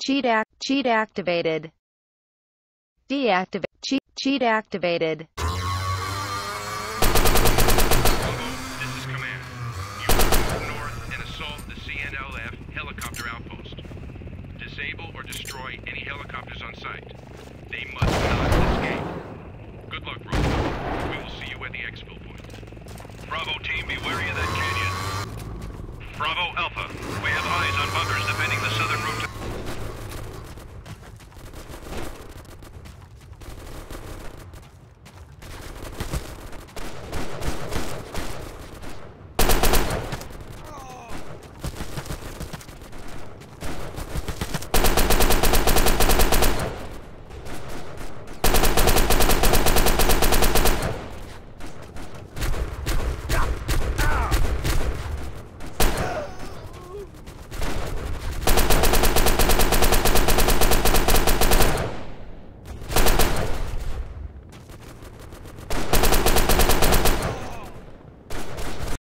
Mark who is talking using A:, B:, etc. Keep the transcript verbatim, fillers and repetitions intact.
A: Cheat act. Cheat activated. Deactivate. Cheat. Cheat activated.
B: This is Command. You move north and assault the C N L F helicopter outpost. Disable or destroy any helicopters on site. They must not escape. Good luck, Bravo. We will see you at the exfil point. Bravo team, be wary of that canyon. Bravo Alpha, we have eyes on bunkers defending the southern route